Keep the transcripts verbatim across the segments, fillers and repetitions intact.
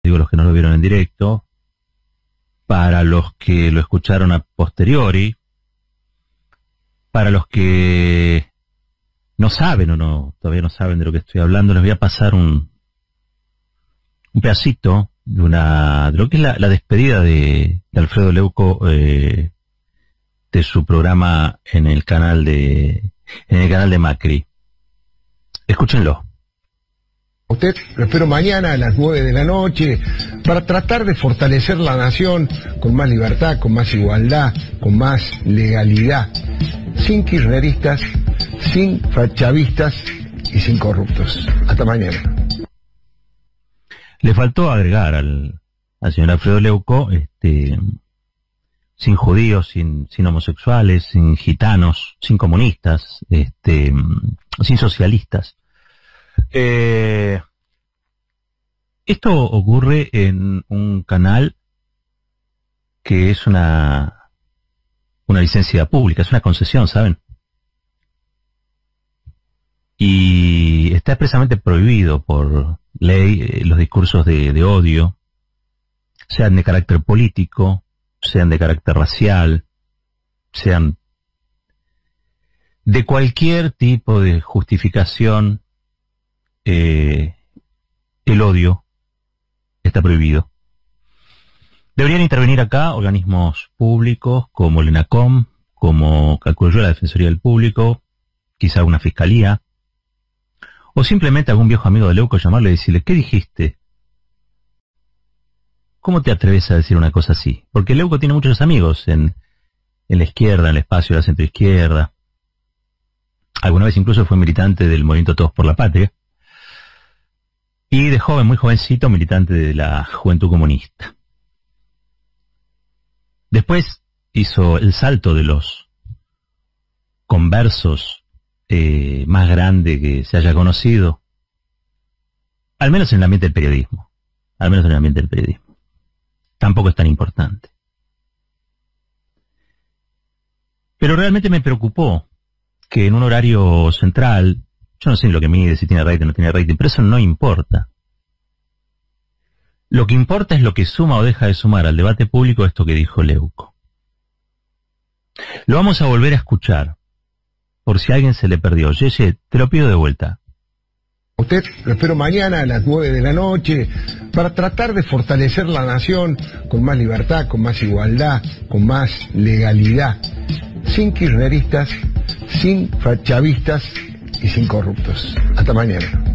digo los que no lo vieron en directo, para los que lo escucharon a posteriori, para los que no saben o no todavía no saben de lo que estoy hablando, les voy a pasar un un pedacito de una de lo que es la, la despedida de, de Alfredo Leuco eh, de su programa en el canal de en el canal de Macri. Escúchenlo. Usted lo espero mañana a las nueve de la noche para tratar de fortalecer la nación con más libertad, con más igualdad, con más legalidad, sin kirchneristas, sin chavistas y sin corruptos. Hasta mañana. Le faltó agregar al, al señor Alfredo Leuco, este, sin judíos, sin, sin homosexuales, sin gitanos, sin comunistas, este, sin socialistas. Eh, esto ocurre en un canal que es una una licencia pública, es una concesión, ¿saben? Y está expresamente prohibido por ley eh, los discursos de, de odio, sean de carácter político, sean de carácter racial, sean de cualquier tipo de justificación. Eh, el odio está prohibido. Deberían intervenir acá organismos públicos como el ENACOM, como calculo yo la Defensoría del Público, quizá una fiscalía, o simplemente algún viejo amigo de Leuco llamarle y decirle, ¿qué dijiste? ¿Cómo te atreves a decir una cosa así? Porque Leuco tiene muchos amigos en, en la izquierda, en el espacio de la centroizquierda. Alguna vez incluso fue militante del movimiento Todos por la Patria. Y de joven, muy jovencito, militante de la Juventud Comunista. Después hizo el salto de los conversos eh, más grande que se haya conocido, al menos en el ambiente del periodismo, al menos en el ambiente del periodismo. Tampoco es tan importante. Pero realmente me preocupó que en un horario central, yo no sé lo que mide, si tiene rating o no tiene rating, pero eso no importa. Lo que importa es lo que suma o deja de sumar al debate público esto que dijo Leuco. Lo vamos a volver a escuchar, por si a alguien se le perdió. Yeye, te lo pido de vuelta. Usted lo espero mañana a las nueve de la noche para tratar de fortalecer la nación con más libertad, con más igualdad, con más legalidad, sin kirchneristas, sin chavistas y sin corruptos. Hasta mañana.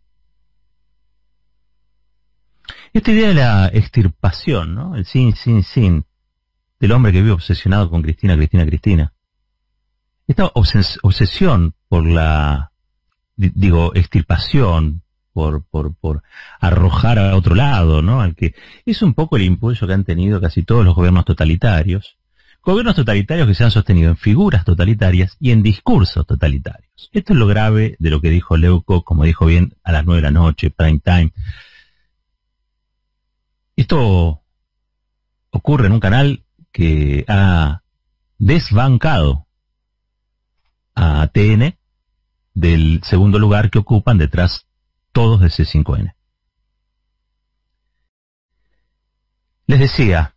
Esta idea de la extirpación, ¿no? El sin, sin, sin, del hombre que vive obsesionado con Cristina, Cristina, Cristina. Esta obses obsesión por la, digo, extirpación, por, por, por arrojar a otro lado, ¿no? Al que es un poco el impulso que han tenido casi todos los gobiernos totalitarios. Gobiernos totalitarios que se han sostenido en figuras totalitarias y en discursos totalitarios. Esto es lo grave de lo que dijo Leuco, como dijo bien, a las nueve de la noche, prime time. Esto ocurre en un canal que ha desbancado a T N del segundo lugar que ocupan detrás todos de C cinco N. Les decía,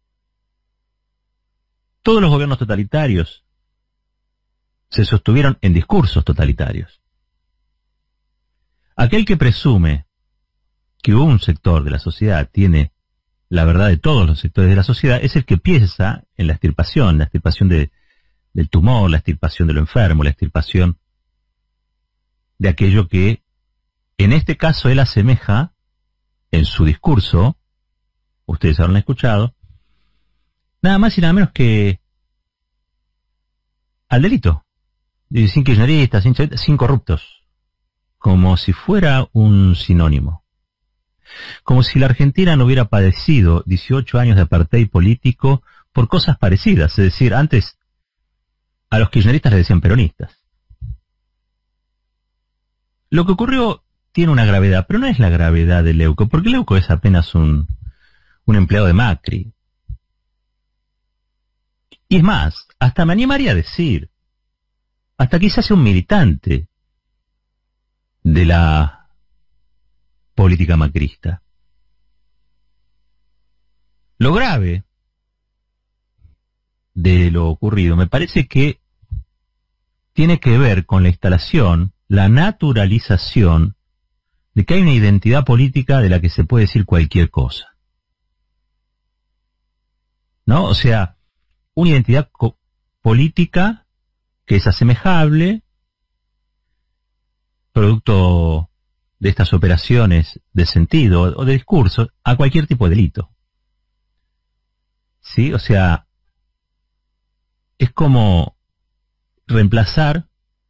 todos los gobiernos totalitarios se sostuvieron en discursos totalitarios. Aquel que presume que un sector de la sociedad tiene la verdad de todos los sectores de la sociedad es el que piensa en la extirpación, la extirpación de, del tumor, la extirpación de lo enfermo, la extirpación de aquello que en este caso él asemeja en su discurso, ustedes habrán escuchado, nada más y nada menos que al delito, sin kirchneristas, sin, sin corruptos, como si fuera un sinónimo. Como si la Argentina no hubiera padecido dieciocho años de apartheid político por cosas parecidas. Es decir, antes a los kirchneristas les decían peronistas. Lo que ocurrió tiene una gravedad, pero no es la gravedad de Leuco, porque Leuco es apenas un, un empleado de Macri. Y es más, hasta me animaría a decir, hasta quizás sea un militante de la política macrista. Lo grave de lo ocurrido me parece que tiene que ver con la instalación, la naturalización de que hay una identidad política de la que se puede decir cualquier cosa. ¿No? O sea, una identidad política que es asemejable, producto de estas operaciones de sentido o de discurso, a cualquier tipo de delito. ¿Sí? O sea, es como reemplazar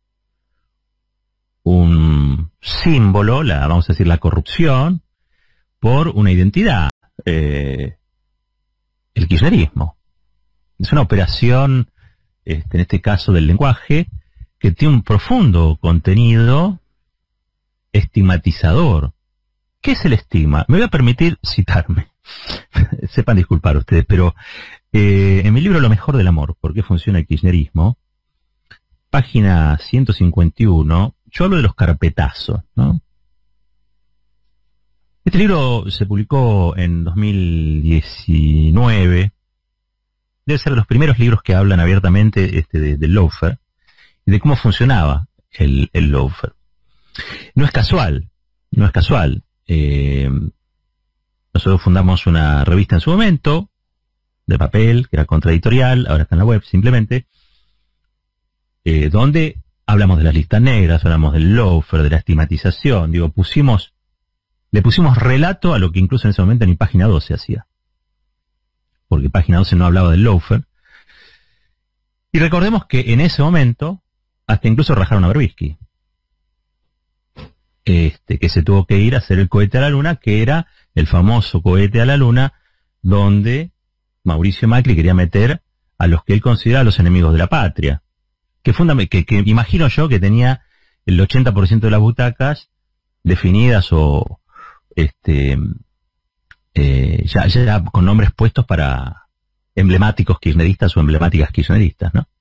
un símbolo, la, vamos a decir la corrupción, por una identidad, eh, el kirchnerismo. Es una operación, este, en este caso del lenguaje, que tiene un profundo contenido estigmatizador. ¿Qué es el estigma? Me voy a permitir citarme. Sepan disculpar ustedes, pero eh, en mi libro Lo mejor del amor, ¿por qué funciona el kirchnerismo? Página ciento cincuenta y uno, yo hablo de los carpetazos, ¿no? Este libro se publicó en dos mil diecinueve, debe ser de los primeros libros que hablan abiertamente este, de, del lawfare y de cómo funcionaba el, el lawfare. No es casual, no es casual. Eh, nosotros fundamos una revista en su momento, de papel, que era contraeditorial, ahora está en la web simplemente, eh, donde hablamos de las listas negras, hablamos del lawfare, de la estigmatización, digo, pusimos, le pusimos relato a lo que incluso en ese momento ni Página doce hacía. Porque Página doce no hablaba del lawfare. Y recordemos que en ese momento, hasta incluso rajaron a Berbisky. Este, que se tuvo que ir a hacer el cohete a la luna, que era el famoso cohete a la luna, donde Mauricio Macri quería meter a los que él consideraba los enemigos de la patria. Que, que, que imagino yo que tenía el ochenta por ciento de las butacas definidas o este eh, ya, ya con nombres puestos para emblemáticos kirchneristas o emblemáticas kirchneristas, ¿no?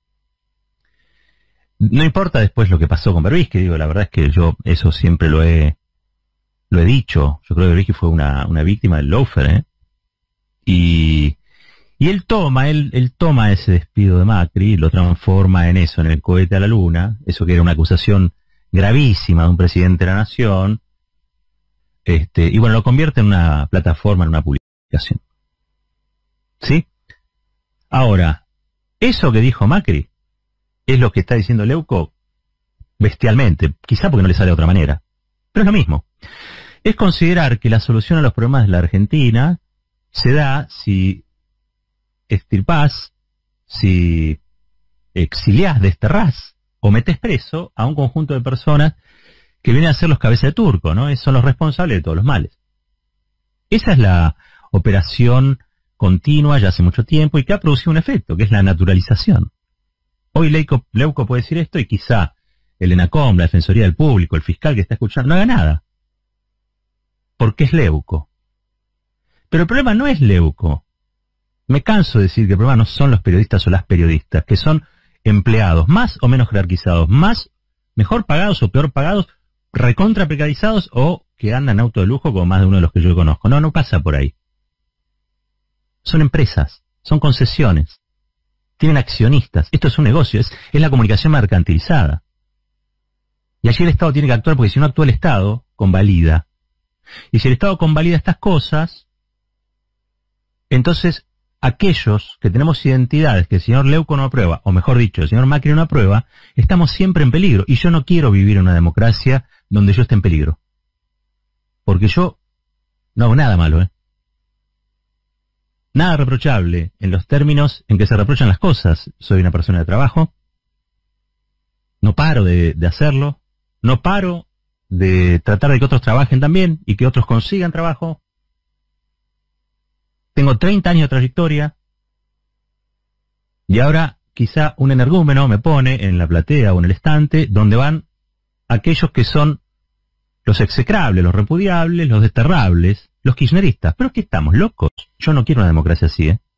No importa después lo que pasó con Berbisky, digo, la verdad es que yo eso siempre lo he lo he dicho. Yo creo que Berbisky fue una, una víctima del lawfare, ¿eh? Y, y él toma, él, él toma ese despido de Macri y lo transforma en eso, en el cohete a la luna, eso que era una acusación gravísima de un presidente de la nación, este, y bueno, lo convierte en una plataforma, en una publicación. ¿Sí? Ahora, eso que dijo Macri es lo que está diciendo Leuco bestialmente, quizá porque no le sale de otra manera, pero es lo mismo. Es considerar que la solución a los problemas de la Argentina se da si extirpás, si exiliás, desterrás o metés preso a un conjunto de personas que vienen a ser los cabezas de turco, ¿no? Son los responsables de todos los males. Esa es la operación continua ya hace mucho tiempo y que ha producido un efecto, que es la naturalización. Hoy Leuco, Leuco puede decir esto y quizá el ENACOM, la Defensoría del Público, el fiscal que está escuchando, no haga nada. Porque es Leuco. Pero el problema no es Leuco. Me canso de decir que el problema no son los periodistas o las periodistas, que son empleados más o menos jerarquizados, más, mejor pagados o peor pagados, recontra precarizados o que andan en auto de lujo como más de uno de los que yo conozco. No, no pasa por ahí. Son empresas, son concesiones, tienen accionistas. Esto es un negocio, es, es la comunicación mercantilizada. Y allí el Estado tiene que actuar porque si no actúa el Estado, convalida. Y si el Estado convalida estas cosas, entonces aquellos que tenemos identidades que el señor Leuco no aprueba, o mejor dicho, el señor Macri no aprueba, estamos siempre en peligro. Y yo no quiero vivir en una democracia donde yo esté en peligro. Porque yo no hago nada malo, ¿eh? Nada reprochable en los términos en que se reprochan las cosas. Soy una persona de trabajo. No paro de, de hacerlo. No paro de tratar de que otros trabajen también y que otros consigan trabajo. Tengo treinta años de trayectoria y ahora quizá un energúmeno me pone en la platea o en el estante donde van aquellos que son los execrables, los repudiables, los desterrables, los kirchneristas. ¿Pero qué estamos, locos? Yo no quiero una democracia así, ¿eh?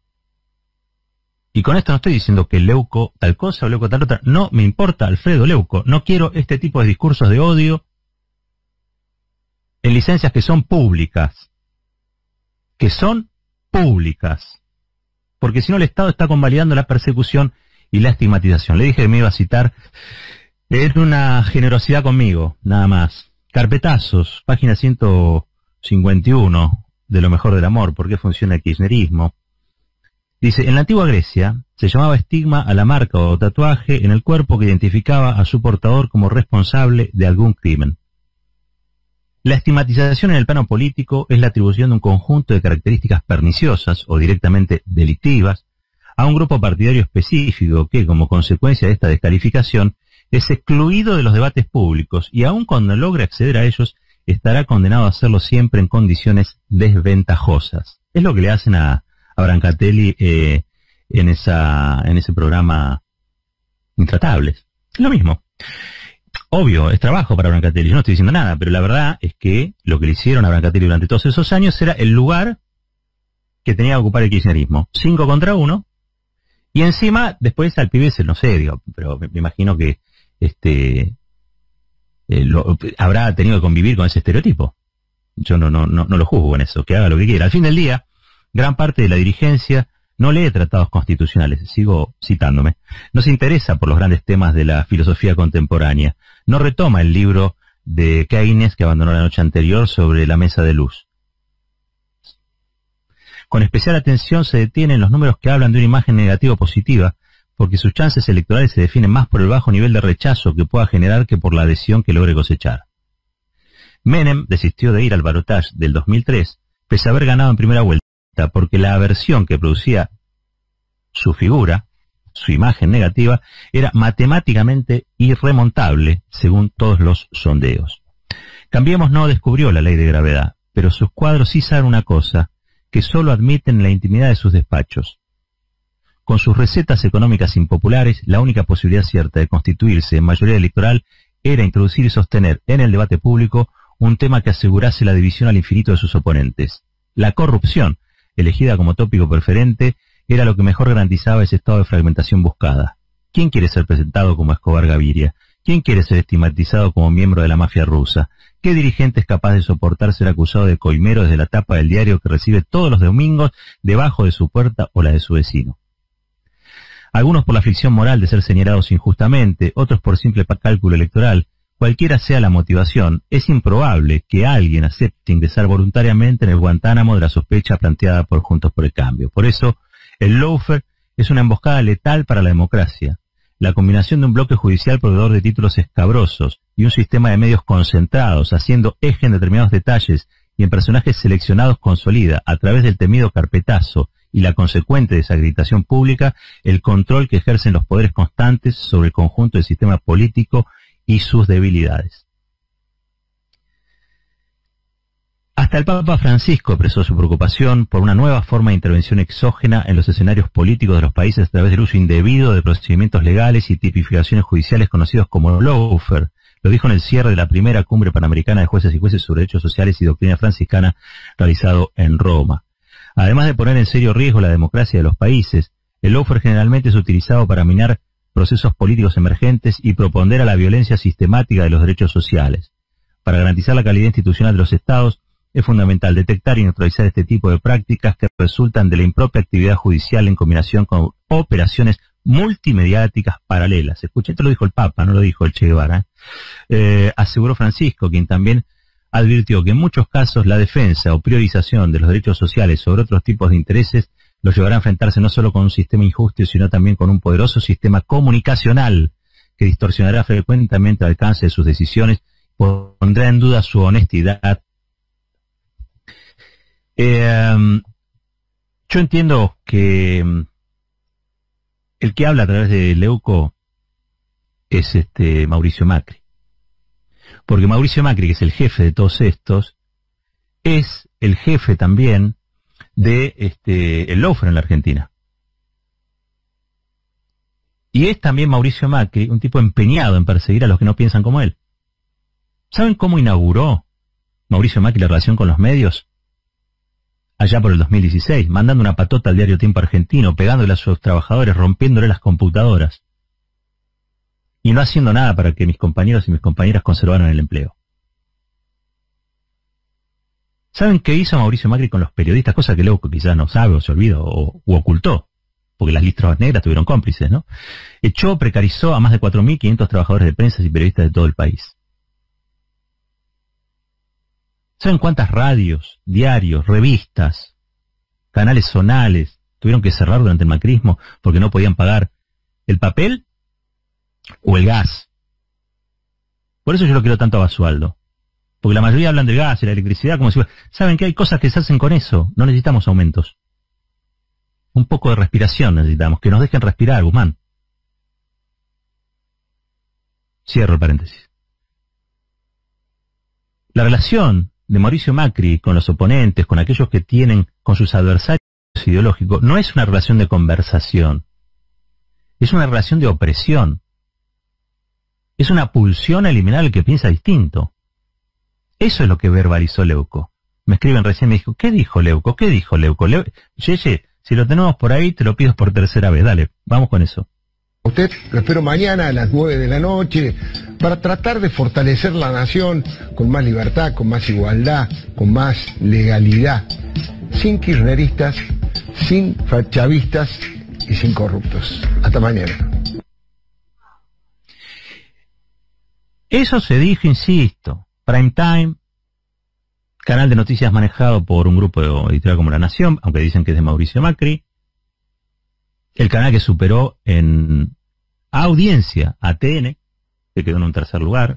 Y con esto no estoy diciendo que Leuco tal cosa o Leuco tal otra. No me importa Alfredo Leuco. No quiero este tipo de discursos de odio en licencias que son públicas, que son públicas. Porque si no, el Estado está convalidando la persecución y la estigmatización. Le dije que me iba a citar en una generosidad conmigo, nada más. Carpetazos, página ciento cincuenta y uno de Lo mejor del amor, ¿por qué funciona el kirchnerismo? Dice, en la antigua Grecia se llamaba estigma a la marca o tatuaje en el cuerpo que identificaba a su portador como responsable de algún crimen. La estigmatización en el plano político es la atribución de un conjunto de características perniciosas o directamente delictivas a un grupo partidario específico que, como consecuencia de esta descalificación, es excluido de los debates públicos y aun cuando logre acceder a ellos, estará condenado a hacerlo siempre en condiciones desventajosas. Es lo que le hacen a, a Brancatelli eh, en, esa, en ese programa Intratables. Es lo mismo. Obvio, es trabajo para Brancatelli, yo no estoy diciendo nada, pero la verdad es que lo que le hicieron a Brancatelli durante todos esos años era el lugar que tenía que ocupar el kirchnerismo. Cinco contra uno, y encima, después al pibe se, no sé, digo, pero me, me imagino que este eh, lo, habrá tenido que convivir con ese estereotipo. Yo no, no, no, no lo juzgo en eso, que haga lo que quiera. Al fin del día, gran parte de la dirigencia no lee tratados constitucionales, sigo citándome, no se interesa por los grandes temas de la filosofía contemporánea, no retoma el libro de Keynes que abandonó la noche anterior sobre la mesa de luz. Con especial atención se detienen los números que hablan de una imagen negativa o positiva, porque sus chances electorales se definen más por el bajo nivel de rechazo que pueda generar que por la adhesión que logre cosechar. Menem desistió de ir al balotaje del dos mil tres, pese a haber ganado en primera vuelta, porque la aversión que producía su figura, su imagen negativa, era matemáticamente irremontable, según todos los sondeos. Cambiemos no descubrió la ley de gravedad, pero sus cuadros sí saben una cosa, que solo admiten la intimidad de sus despachos. Con sus recetas económicas impopulares, la única posibilidad cierta de constituirse en mayoría electoral era introducir y sostener en el debate público un tema que asegurase la división al infinito de sus oponentes. La corrupción, elegida como tópico preferente, era lo que mejor garantizaba ese estado de fragmentación buscada. ¿Quién quiere ser presentado como Escobar Gaviria? ¿Quién quiere ser estigmatizado como miembro de la mafia rusa? ¿Qué dirigente es capaz de soportar ser acusado de coimero desde la tapa del diario que recibe todos los domingos debajo de su puerta o la de su vecino? Algunos por la aflicción moral de ser señalados injustamente, otros por simple cálculo electoral. Cualquiera sea la motivación, es improbable que alguien acepte ingresar voluntariamente en el Guantánamo de la sospecha planteada por Juntos por el Cambio. Por eso, el lawfare es una emboscada letal para la democracia. La combinación de un bloque judicial proveedor de títulos escabrosos y un sistema de medios concentrados, haciendo eje en determinados detalles y en personajes seleccionados, consolida, a través del temido carpetazo y la consecuente desacreditación pública, el control que ejercen los poderes constantes sobre el conjunto del sistema político y sus debilidades. Hasta el Papa Francisco expresó su preocupación por una nueva forma de intervención exógena en los escenarios políticos de los países a través del uso indebido de procedimientos legales y tipificaciones judiciales conocidos como lawfare. Lo dijo en el cierre de la primera cumbre panamericana de jueces y jueces sobre derechos sociales y doctrina franciscana realizado en Roma. Además de poner en serio riesgo la democracia de los países, el lawfare generalmente es utilizado para minar procesos políticos emergentes y proponder a la violencia sistemática de los derechos sociales. Para garantizar la calidad institucional de los estados, es fundamental detectar y neutralizar este tipo de prácticas que resultan de la impropia actividad judicial en combinación con operaciones multimediáticas paralelas. Escuché, esto lo dijo el Papa, no lo dijo el Che Guevara. ¿eh? Eh, aseguró Francisco, quien también advirtió que en muchos casos la defensa o priorización de los derechos sociales sobre otros tipos de intereses los llevará a enfrentarse no solo con un sistema injusto, sino también con un poderoso sistema comunicacional que distorsionará frecuentemente el alcance de sus decisiones, pondrá en duda su honestidad. Eh, yo entiendo que el que habla a través de Leuco es este Mauricio Macri. Porque Mauricio Macri, que es el jefe de todos estos, es el jefe también de este el lawfare en la Argentina. Y es también Mauricio Macri un tipo empeñado en perseguir a los que no piensan como él. ¿Saben cómo inauguró Mauricio Macri la relación con los medios? Allá por el dos mil dieciséis, mandando una patota al diario Tiempo Argentino, pegándole a sus trabajadores, rompiéndole las computadoras. Y no haciendo nada para que mis compañeros y mis compañeras conservaran el empleo. ¿Saben qué hizo Mauricio Macri con los periodistas? Cosa que Leuco quizás no sabe o se olvida o u ocultó, porque las listas negras tuvieron cómplices, ¿no? Echó, precarizó a más de cuatro mil quinientos trabajadores de prensa y periodistas de todo el país. ¿Saben cuántas radios, diarios, revistas, canales zonales tuvieron que cerrar durante el macrismo porque no podían pagar el papel o el gas? Por eso yo lo quiero tanto a Basualdo. Porque la mayoría hablan del gas y la electricidad como si... ¿Saben que hay cosas que se hacen con eso? No necesitamos aumentos. Un poco de respiración necesitamos. Que nos dejen respirar, Guzmán. Cierro el paréntesis. La relación de Mauricio Macri con los oponentes, con aquellos que tienen, con sus adversarios ideológicos, no es una relación de conversación. Es una relación de opresión. Es una pulsión a eliminar al que piensa distinto. Eso es lo que verbalizó Leuco. Me escriben recién, me dijo, ¿qué dijo Leuco? ¿Qué dijo Leuco? Leu... Yeye, si lo tenemos por ahí, te lo pido por tercera vez. Dale, vamos con eso. Usted lo espero mañana a las nueve de la noche para tratar de fortalecer la nación con más libertad, con más igualdad, con más legalidad, sin kirchneristas, sin chavistas y sin corruptos. Hasta mañana. Eso se dijo, insisto, Prime Time, canal de noticias manejado por un grupo editorial como La Nación, aunque dicen que es de Mauricio Macri, el canal que superó en audiencia a T N, que quedó en un tercer lugar.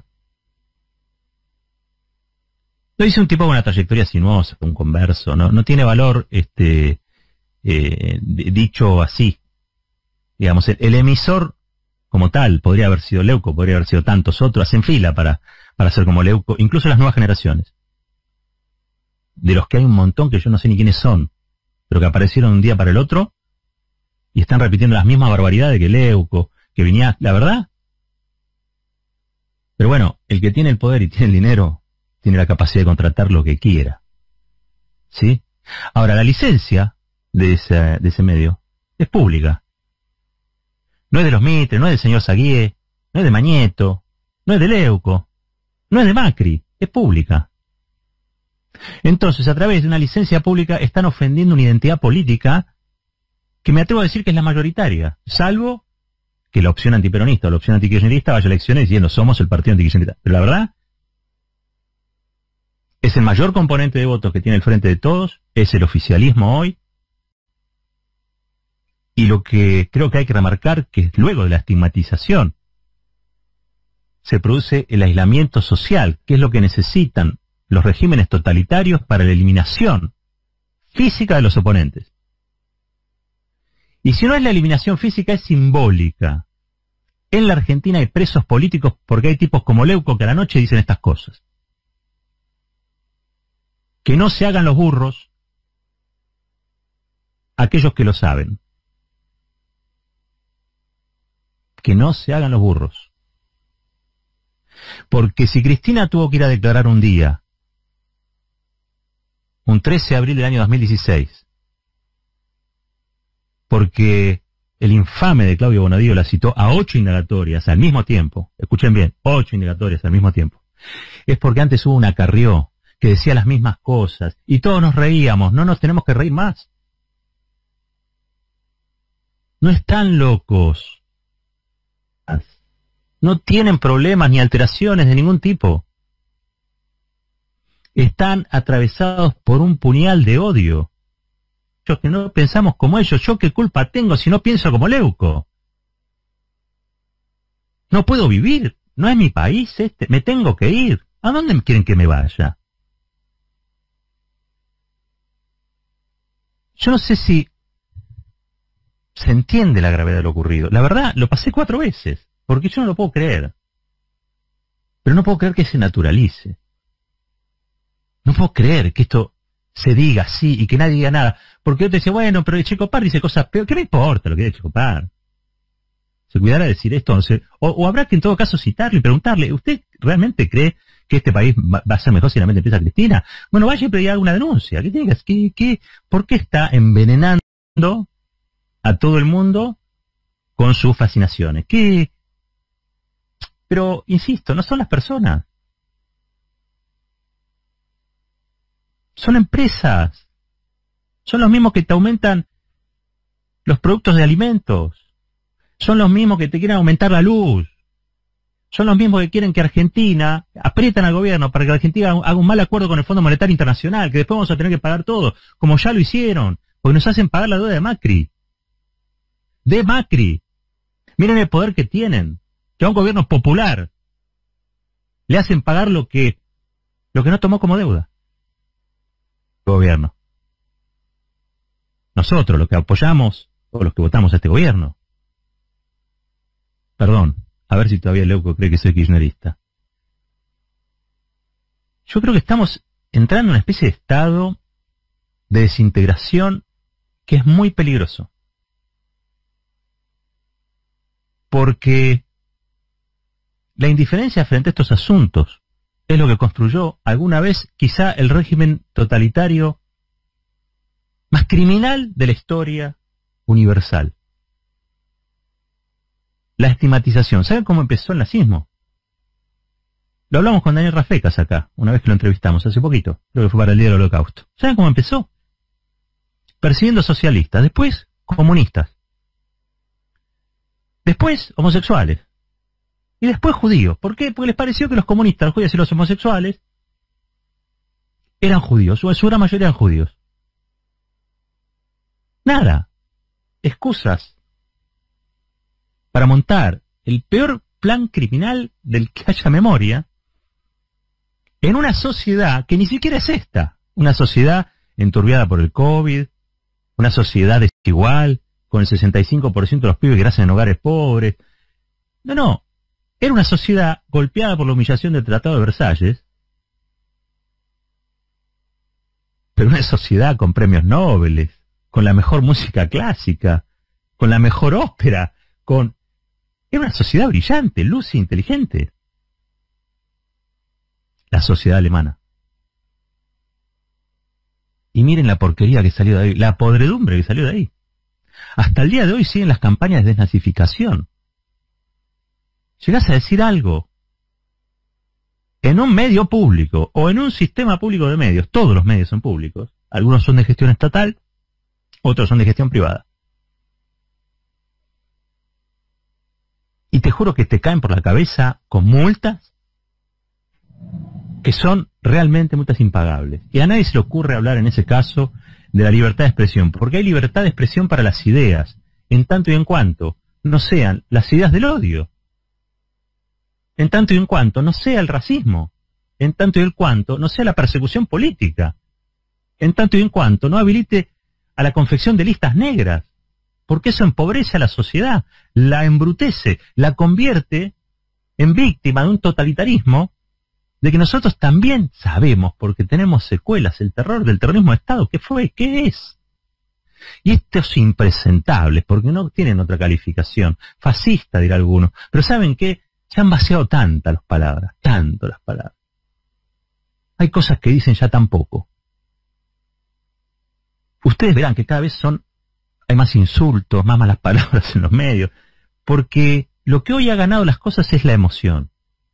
Lo dice un tipo con una trayectoria sinuosa, un converso, no, no tiene valor este eh, dicho así. Digamos, el, el emisor como tal podría haber sido Leuco, podría haber sido tantos otros, hacen fila para, para ser como Leuco, incluso las nuevas generaciones, de los que hay un montón que yo no sé ni quiénes son, pero que aparecieron un día para el otro y están repitiendo las mismas barbaridades que Leuco, que venía, la verdad. Pero bueno, el que tiene el poder y tiene el dinero, tiene la capacidad de contratar lo que quiera. ¿Sí? Ahora, la licencia de ese, de ese medio es pública. No es de los Mitre, no es del señor Saguié, no es de Mañeto, no es de Leuco, no es de Macri, es pública. Entonces, a través de una licencia pública están ofendiendo una identidad política que me atrevo a decir que es la mayoritaria, salvo que la opción antiperonista o la opción antikirchnerista vaya a elecciones diciendo somos el partido antikirchnerista. Pero la verdad, es el mayor componente de votos que tiene el Frente de Todos, es el oficialismo hoy, y lo que creo que hay que remarcar que luego de la estigmatización se produce el aislamiento social, que es lo que necesitan los regímenes totalitarios para la eliminación física de los oponentes. Y si no es la eliminación física, es simbólica. En la Argentina hay presos políticos porque hay tipos como Leuco que a la noche dicen estas cosas. Que no se hagan los burros aquellos que lo saben. Que no se hagan los burros. Porque si Cristina tuvo que ir a declarar un día, un trece de abril del año dos mil dieciséis, porque el infame de Claudio Bonadío la citó a ocho indagatorias al mismo tiempo, escuchen bien, ocho indagatorias al mismo tiempo, es porque antes hubo una Carrió que decía las mismas cosas y todos nos reíamos, no nos tenemos que reír más. No están locos. No tienen problemas ni alteraciones de ningún tipo. Están atravesados por un puñal de odio. Yo que no pensamos como ellos, ¿yo qué culpa tengo si no pienso como Leuco? No puedo vivir, no es mi país este, me tengo que ir. ¿A dónde quieren que me vaya? Yo no sé si se entiende la gravedad de lo ocurrido. La verdad, lo pasé cuatro veces, porque yo no lo puedo creer. Pero no puedo creer que se naturalice. No puedo creer que esto se diga así y que nadie diga nada. Porque yo te decía, bueno, pero Checopar dice cosas peores. ¿Qué me importa lo que dice Checopar? Se cuidará de decir esto. No sé. o, o habrá que en todo caso citarle y preguntarle, ¿usted realmente cree que este país va, va a ser mejor si realmente empieza Cristina? Bueno, vaya y pedir alguna denuncia. ¿Qué tiene que, qué, ¿Por qué está envenenando a todo el mundo con sus fascinaciones? ¿Qué? Pero, insisto, no son las personas. Son empresas. Son los mismos que te aumentan los productos de alimentos. Son los mismos que te quieren aumentar la luz. Son los mismos que quieren que Argentina, aprietan al gobierno para que Argentina haga un mal acuerdo con el Fondo Monetario Internacional, que después vamos a tener que pagar todo, como ya lo hicieron, porque nos hacen pagar la deuda de Macri. De Macri. Miren el poder que tienen, que a un gobierno popular le hacen pagar lo que, lo que no tomó como deuda. El gobierno. Nosotros, los que apoyamos, o los que votamos a este gobierno. Perdón. A ver si todavía Leuco cree que soy kirchnerista. Yo creo que estamos entrando en una especie de estado de desintegración que es muy peligroso. Porque la indiferencia frente a estos asuntos es lo que construyó alguna vez quizá el régimen totalitario más criminal de la historia universal. La estigmatización. ¿Saben cómo empezó el nazismo? Lo hablamos con Daniel Rafecas acá, una vez que lo entrevistamos, hace poquito. Creo que fue para el Día del Holocausto. ¿Saben cómo empezó? Persiguiendo socialistas, después comunistas. Después homosexuales. Y después judíos. ¿Por qué? Porque les pareció que los comunistas, los judíos y los homosexuales eran judíos, o en su gran mayoría eran judíos. Nada. Excusas para montar el peor plan criminal del que haya memoria en una sociedad que ni siquiera es esta. Una sociedad enturbiada por el COVID, una sociedad desigual, con el sesenta y cinco por ciento de los pibes que nacen en hogares pobres. No, no. Era una sociedad golpeada por la humillación del Tratado de Versalles, pero una sociedad con premios Nobel, con la mejor música clásica, con la mejor ópera, con... Era una sociedad brillante, lúcida, inteligente. La sociedad alemana. Y miren la porquería que salió de ahí, la podredumbre que salió de ahí. Hasta el día de hoy siguen las campañas de desnazificación. Llegás a decir algo en un medio público o en un sistema público de medios, todos los medios son públicos, algunos son de gestión estatal, otros son de gestión privada. Y te juro que te caen por la cabeza con multas que son realmente multas impagables. Y a nadie se le ocurre hablar en ese caso de la libertad de expresión, porque hay libertad de expresión para las ideas, en tanto y en cuanto no sean las ideas del odio, en tanto y en cuanto no sea el racismo, en tanto y en cuanto no sea la persecución política, en tanto y en cuanto no habilite a la confección de listas negras, porque eso empobrece a la sociedad, la embrutece, la convierte en víctima de un totalitarismo de que nosotros también sabemos, porque tenemos secuelas, el terror del terrorismo de Estado. ¿Qué fue? ¿Qué es? Y estos impresentables, porque no tienen otra calificación, fascista dirá alguno, pero ¿saben qué? Se han vaciado tantas las palabras, tanto las palabras. Hay cosas que dicen ya tan poco. Ustedes verán que cada vez son, hay más insultos, más malas palabras en los medios, porque lo que hoy ha ganado las cosas es la emoción.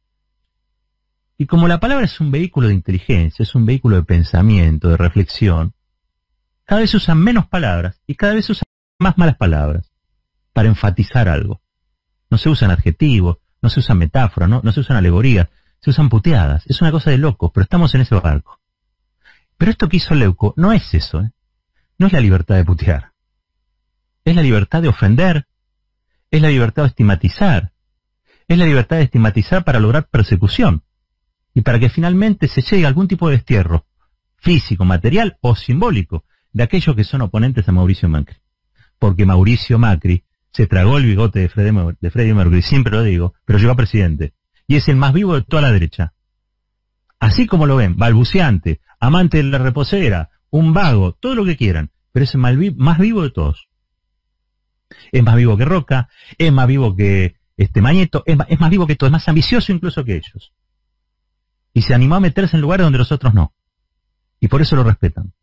Y como la palabra es un vehículo de inteligencia, es un vehículo de pensamiento, de reflexión, cada vez se usan menos palabras y cada vez se usan más malas palabras para enfatizar algo. No se usan adjetivos, no se usan metáforas, no, no se usan alegorías, se usan puteadas. Es una cosa de locos, pero estamos en ese barco. Pero esto que hizo Leuco no es eso, ¿eh? No es la libertad de putear. Es la libertad de ofender, es la libertad de estigmatizar, es la libertad de estigmatizar para lograr persecución y para que finalmente se llegue a algún tipo de destierro físico, material o simbólico de aquellos que son oponentes a Mauricio Macri. Porque Mauricio Macri se tragó el bigote de Freddie, de Freddie Mercury, siempre lo digo, pero llegó a presidente. Y es el más vivo de toda la derecha. Así como lo ven, balbuceante, amante de la reposera, un vago, todo lo que quieran, pero es el más, vi más vivo de todos. Es más vivo que Roca, es más vivo que este Mañeto, es más, es más vivo que todo, es más ambicioso incluso que ellos. Y se animó a meterse en lugares donde los otros no. Y por eso lo respetan.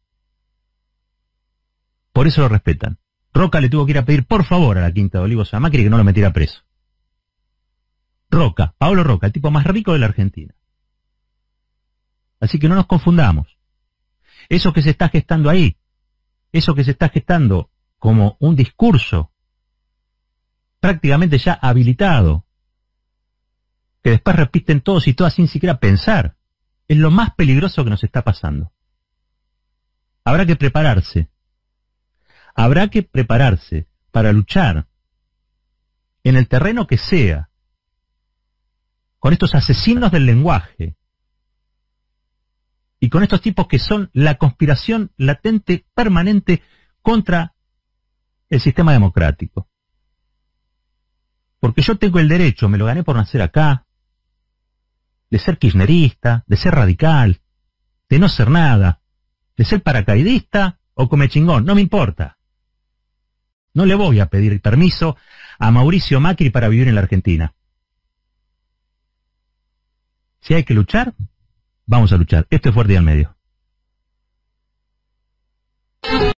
Por eso lo respetan. Roca le tuvo que ir a pedir por favor a la Quinta de Olivos a Macri que no lo metiera preso. Roca, Pablo Roca, el tipo más rico de la Argentina. Así que no nos confundamos. Eso que se está gestando ahí, eso que se está gestando como un discurso prácticamente ya habilitado, que después repiten todos y todas sin siquiera pensar, es lo más peligroso que nos está pasando. Habrá que prepararse, habrá que prepararse para luchar en el terreno que sea, con estos asesinos del lenguaje, y con estos tipos que son la conspiración latente, permanente, contra el sistema democrático. Porque yo tengo el derecho, me lo gané por nacer acá, de ser kirchnerista, de ser radical, de no ser nada, de ser paracaidista o come chingón, no me importa. No le voy a pedir permiso a Mauricio Macri para vivir en la Argentina. Si hay que luchar, vamos a luchar. Esto es Fuerte y al Medio.